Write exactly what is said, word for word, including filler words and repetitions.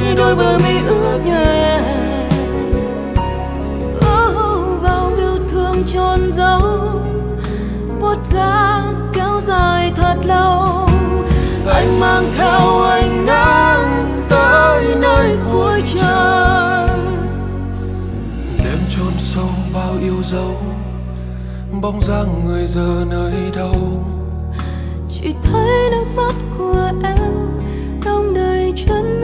đôi bờ mi ướt nhòe. Oh, bao yêu thương chôn giấu, buốt giá kéo dài thật lâu. Anh mang theo ánh nắng tới nơi cuối chân. Đêm chôn sâu bao yêu dấu, bóng dáng người giờ nơi đâu. Chỉ thấy nước mắt của em đong đầy chân